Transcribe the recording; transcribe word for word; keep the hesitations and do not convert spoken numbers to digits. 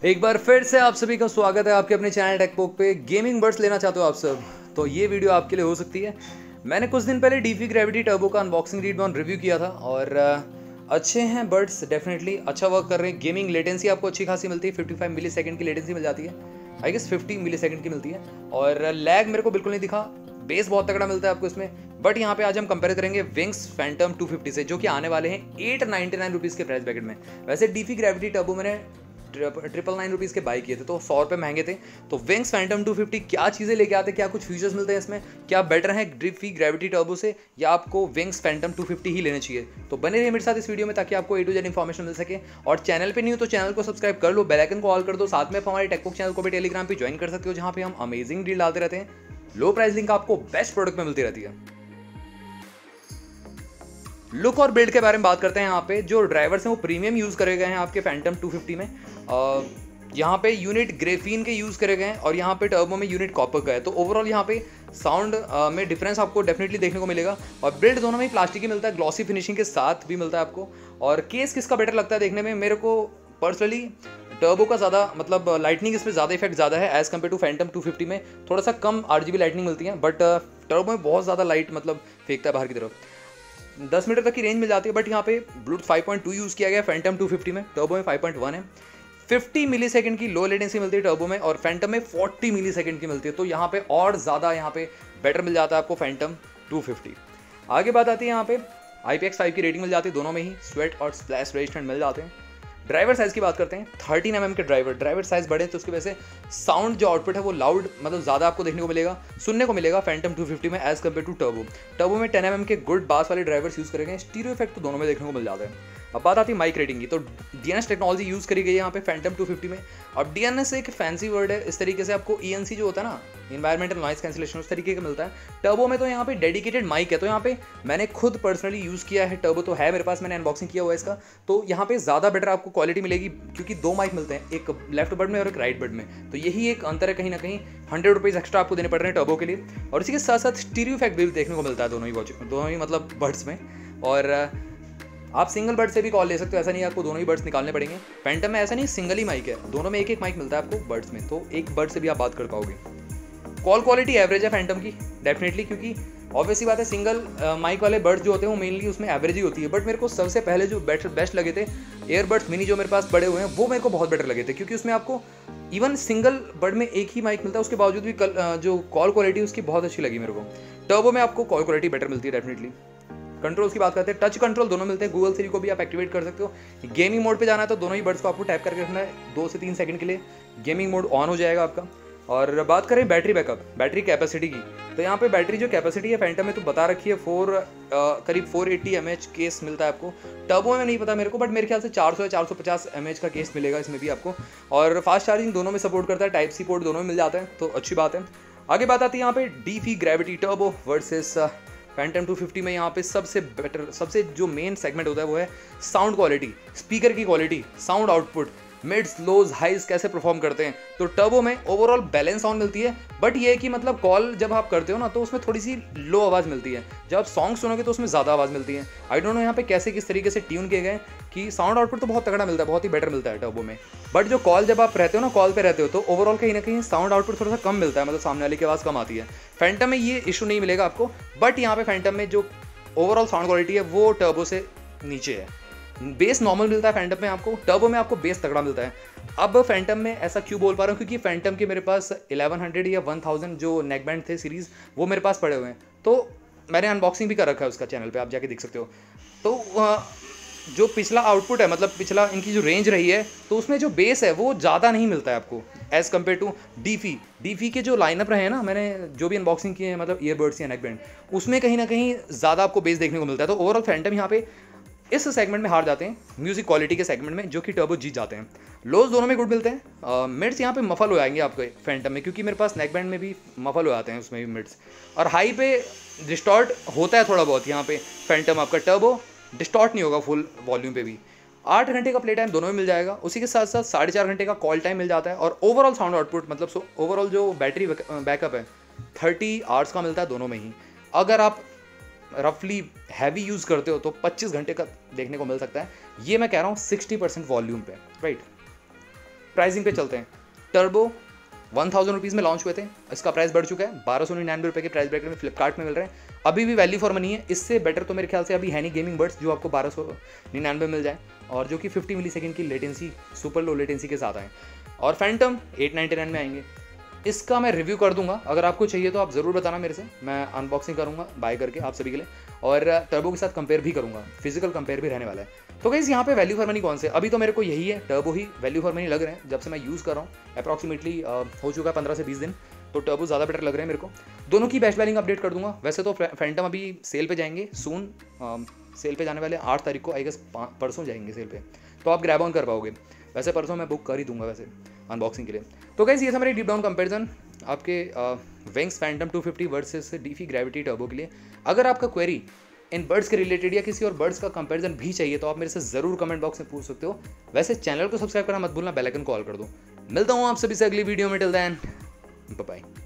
एक बार फिर से आप सभी का स्वागत है आपके अपने चैनल टेकपोक पे। गेमिंग बड्स लेना चाहते हो आप सब, तो ये वीडियो आपके लिए हो सकती है। मैंने कुछ दिन पहले डीफी ग्रेविटी टर्बो का अनबॉक्सिंग रीड ऑन रिव्यू किया था और अच्छे हैं बड्स, डेफिनेटली अच्छा वर्क कर रहे हैं। गेमिंग लेटेंसी आपको अच्छी खासी मिलती है, पचपन मिली सेकंड की लेटेंसी मिल जाती है, आई गेस पचास मिली सेकंड की मिलती है। और लैग मेरे को बिल्कुल नहीं दिखा, बेस बहुत तगड़ा मिलता है आपको इसमें। बट यहाँ पे आज हम कंपेयर करेंगे विंग्स फैंटम टू फिफ्टी से, जो कि आने वाले हैं एट नाइन्टी नाइन रुपीज़ के प्राइस ब्रैकेट में। वैसे डीफी ग्रेविटी टर्बो मैंने ट्रिपल नाइन रुपीज़ के बाई किए थे, तो सौ रुपये महंगे थे। तो विंग्स फैंटम टू फिफ्टी क्या चीज़ें लेके आते हैं, क्या कुछ फीचर्स मिलते हैं इसमें, क्या बेटर है डीफी ग्रेविटी टर्बो से, या आपको विंग्स फैंटम टू फिफ्टी ही लेने चाहिए। तो बने रहिए मेरे साथ इस वीडियो में ताकि आपको ए टू जेड इन्फॉर्मेशन मिल सके। और चैनल पे नहीं हो तो चैनल को सब्सक्राइब कर लो, बेल आइकन को ऑल कर दो। साथ में आप हमारे टेकपोक चैनल को भी टेलीग्राम पे ज्वाइन कर सकते हो, जहाँ पे हम अमेजिंग डील डालते रहते हैं। लो प्राइस लिंक आपको बेस्ट प्रोडक्ट में मिलती रहती है। लुक और बिल्ड के बारे में बात करते हैं। यहाँ पे जो ड्राइवर्स हैं वो प्रीमियम यूज़ करे गए हैं आपके फैंटम टू फिफ्टी में। आ, यहाँ पे यूनिट ग्रेफीन के यूज़ करे गए हैं और यहाँ पे टर्बो में यूनिट कॉपर का है। तो ओवरऑल यहाँ पे साउंड में डिफरेंस आपको डेफिनेटली देखने को मिलेगा। और बिल्ड दोनों में ही प्लास्टिक ही मिलता है, ग्लॉसी फिनिशिंग के साथ भी मिलता है आपको। और केस किसका बेटर लगता है देखने में, मेरे को पर्सनली टर्बो का ज़्यादा, मतलब लाइटनिंग इसमें ज़्यादा इफेक्ट ज़्यादा है as compare to Phantom two fifty में। थोड़ा सा कम आर जी बी लाइटनिंग मिलती है, बट टर्बो में बहुत ज़्यादा लाइट मतलब फेंकता है बाहर की तरफ। दस मीटर तक की रेंज मिल जाती है। बट यहाँ पे Bluetooth five point two use किया गया फैंटम टू फिफ्टी में, टर्बो में फाइव पॉइंट वन है। पचास मिली सेकंड की लो लेटेंसी मिलती है टर्बो में, और फैंटम में चालीस मिली सेकंड की मिलती है। तो यहाँ पे और ज़्यादा यहाँ पे बेटर मिल जाता है आपको फैंटम टू फिफ्टी। आगे बात आती है यहाँ पे आई पी एक्स फाइव की रेटिंग मिल जाती है दोनों में ही, स्वेट और स्प्लैश रेजिस्टेंट मिल जाते हैं। ड्राइवर साइज़ की बात करते हैं, थर्टीन एम एम के ड्राइवर ड्राइवर साइज़ बड़े, तो उसकी वजह से साउंड जो आउटपुट है वो लाउड मतलब ज़्यादा आपको देखने को मिलेगा, सुनने को मिलेगा फैंटम टू फिफ्टी में as compare to Turbo. Turbo में टेन एम एम के गुड बास वाले ड्राइवर्स यूज़ करेंगे, स्टीरियो इफेक्ट तो दोनों में देखने को मिल जाता है। अब बात आती है माइक रेटिंग की, तो D N S technology use करी गई है यहाँ पे फैंटम टू फिफ्टी में। अब डी एन एस एक फैंसी वर्ड है, इस तरीके से आपको ई एन सी जो होता है ना, इन्वायरमेंटल नॉइस कैंसिलेशन, उस तरीके का मिलता है। टर्बो में तो यहाँ पे डेडिकेटेड माइक है, तो यहाँ पे मैंने खुद पर्सनली यूज़ किया है, टर्बो तो है मेरे पास, मैंने अनबॉक्सिंग किया हुआ है इसका। तो यहाँ पे ज़्यादा बेटर आपको क्वालिटी मिलेगी, क्योंकि दो माइक मिलते हैं, एक लेफ्ट बर्ड में और एक राइट बर्ड में। तो यही एक अंतर है, कहीं ना कहीं हंड्रेड रुपीज़ एक्स्ट्रा आपको देने पड़ रहे हैं टर्बो के लिए। और इसी के साथ साथ स्टीरियो इफेक्ट भी देखने को मिलता है दोनों ही वॉच दोनों ही मतलब बर्ड्स में। और आप सिंगल बर्ड से भी कॉल ले सकते हो, ऐसा नहीं आपको दोनों ही बर्ड्स निकालने पड़ेंगे। फैंटम में ऐसा नहीं, सिंगल ही माइक है, दोनों में एक एक माइक मिलता है आपको बर्ड्स में, तो एक बर्ड से भी आप बात कर पाओगे। कॉल क्वालिटी एवरेज है फैंटम की डेफिनेटली, क्योंकि ऑब्वियसली बात है सिंगल माइक वाले बर्ड्स जो होते हैं वो मेनली उसमें एवरेज ही होती है। बट मेरे को सबसे पहले जो बेस्ट बेस्ट लगे थे एयरबड्स मिनी जो मेरे पास पड़े हुए हैं, वो मेरे को बहुत बेटर लगे थे, क्योंकि उसमें आपको इवन सिंगल बर्ड में एक ही माइक मिलता है, उसके बावजूद भी कल, जो कॉल क्वालिटी उसकी बहुत अच्छी लगी मेरे को। टर्बो में आपको कॉल क्वालिटी बेटर मिलती है डेफिनेटली। कंट्रोल्स की बात करते हैं, टच कंट्रोल दोनों मिलते हैं, गूगल सिरी को भी आप एक्टिवेट कर सकते हो। गेमिंग मोड पे जाना है तो दोनों ही बर्ड्स को आपको टैप करके रखना है, दो से तीन सेकंड के लिए गेमिंग मोड ऑन हो जाएगा आपका। और बात करें बैटरी बैकअप, बैटरी कैपेसिटी की, तो यहाँ पे बैटरी जो कैपेसिटी है फैंटम में तो बता रखी है फोर करीब four eighty M H case मिलता है आपको। टर्बो में नहीं पता मेरे को, बट मेरे ख्याल से चार सौ या चार सौ पचास एम एच का केस मिलेगा इसमें भी आपको। और फास्ट चार्जिंग दोनों में सपोर्ट करता है, टाइप सी पोर्ट दोनों में मिल जाता है, तो अच्छी बात है। आगे बात आती है यहाँ पे Defy Gravity Turbo versus Phantom two fifty में। यहाँ पे सबसे बेटर, सबसे जो मेन सेगमेंट होता है वो है साउंड क्वालिटी, स्पीकर की quality, sound output, mids lows highs कैसे परफॉर्म करते हैं। तो टर्बो में ओवरऑल बैलेंस साउंड मिलती है, बट ये है कि मतलब कॉल जब आप करते हो ना तो उसमें थोड़ी सी लो आवाज़ मिलती है, जब आप सॉन्ग सुनोगे तो उसमें ज़्यादा आवाज़ मिलती है। आई डोंट नो यहाँ पे कैसे किस तरीके से ट्यून किए गए कि साउंड आउटपुट तो बहुत तगड़ा मिलता है, बहुत ही बेटर मिलता है टर्बो में। बट जो कॉल जब आप रहते हो ना, कॉल पे रहते हो, तो ओवरऑल कहीं ना कहीं साउंड आउटपुट थोड़ा सा कम मिलता है, मतलब सामने वाले की आवाज़ कम आती है। फैंटम में ये इशू नहीं मिलेगा आपको, बट यहाँ पे फैंटम में जो ओवरऑल साउंड क्वालिटी है वो टर्बो से नीचे है। बेस नॉर्मल मिलता है फैंटम में आपको, टर्बो में आपको बेस तगड़ा मिलता है। अब फैंटम में ऐसा क्यों बोल पा रहा हूँ, क्योंकि फैंटम के मेरे पास इलेवन हंड्रेड या वन थाउज़ेंड जो नेक बैंड थे सीरीज़, वो मेरे पास पड़े हुए हैं, तो मैंने अनबॉक्सिंग भी कर रखा है उसका, चैनल पे आप जाके देख सकते हो। तो जो पिछला आउटपुट है, मतलब पिछला इनकी जो रेंज रही है, तो उसमें जो बेस है वो ज़्यादा नहीं मिलता है आपको as compare to Defy. Defy के जो लाइनअप रहे हैं ना, मैंने जो भी अनबॉक्सिंग किए हैं, मतलब ईयरबड्स या नेक बैंड, उसमें कहीं ना कहीं ज़्यादा आपको बेस देखने को मिलता है। तो ओवरऑल फैंटम यहाँ पे इस सेगमेंट में हार जाते हैं, म्यूजिक क्वालिटी के सेगमेंट में, जो कि टर्बो जीत जाते हैं। लोज दोनों में गुड मिलते हैं। मिड्स यहाँ पे मफल हो जाएंगे आपको फैंटम में, क्योंकि मेरे पास नेक बैंड में भी मफल हो जाते हैं उसमें भी मिड्स। और हाई पे डिस्टॉर्ट होता है थोड़ा बहुत यहाँ पे फैंटम, आपका टर्बो डिस्टॉर्ट नहीं होगा फुल वॉल्यूम पे भी। आठ घंटे का प्ले टाइम दोनों में मिल जाएगा, उसी के साथ साथ साढ़े चार घंटे का कॉल टाइम मिल जाता है। और ओवरऑल साउंड आउटपुट मतलब सो ओवरऑल जो बैटरी बैकअप है थर्टी आवर्स का मिलता है दोनों में ही। अगर आप रफली हैवी यूज़ करते हो तो पच्चीस घंटे का देखने को मिल सकता है। ये मैं कह रहा हूँ सिक्सटी परसेंट वॉल्यूम पे, राइट। प्राइसिंग पे चलते हैं। टर्बो वन थाउजेंड रुपीज़ में लॉन्च हुए थे, इसका प्राइस बढ़ चुका है, बारह सौ निन्यानवे रुपये के प्राइस ब्रैकेट में फ्लिपकार्ट में मिल रहे हैं। अभी भी वैल्यू फॉर मनी है, इससे बेटर तो मेरे ख्याल से अभी है नहीं गेमिंग बड्स जो आपको बारह सौ निन्यानवे मिल जाए और जो कि फिफ्टी मिली सेकेंड की लेटेंसी, सुपर लो लेटेंसी के साथ आए। और फैंटम एट नाइन्टी नाइन में आएंगे, इसका मैं रिव्यू कर दूंगा, अगर आपको चाहिए तो आप ज़रूर बताना मेरे से, मैं अनबॉक्सिंग करूंगा बाय करके आप सभी के लिए, और टर्बो के साथ कंपेयर भी करूंगा, फिजिकल कंपेयर भी रहने वाला है। तो गाइस यहाँ पे वैल्यू फॉर मनी कौन से, अभी तो मेरे को यही है, टर्बो ही वैल्यू फॉर मनी लग रहे हैं जब से मैं यूज़ कर रहा हूँ। अप्रॉक्सीमेटली हो चुका है पंद्रह से बीस दिन, तो टर्बो ज़्यादा बेटर लग रहे हैं मेरे को। दोनों की बेस्ट वैल्यूइंग अपडेट कर दूंगा। वैसे तो फैंटम अभी सेल पे जाएंगे सून, सेल पे जाने वाले आठ तारीख को, आई गेस परसों जाएंगे सेल पे, तो आप ग्रैब ऑन कर पाओगे। वैसे परसों मैं बुक कर ही दूंगा वैसे अनबॉक्सिंग के लिए। तो गाइस ये था मेरी डीप डाउन कंपैरिजन आपके Wings Phantom two fifty versus Defy Gravity Turbo के लिए। अगर आपका क्वेरी इन बर्ड्स के रिलेटेड या किसी और बर्ड्स का कंपैरिजन भी चाहिए तो आप मेरे से ज़रूर कमेंट बॉक्स में पूछ सकते हो। वैसे चैनल को सब्सक्राइब करना मत भूलना, बेल आइकन कॉल कर दो। मिलता हूँ आप सभी से अगली वीडियो में, टिल देन बाय बाय।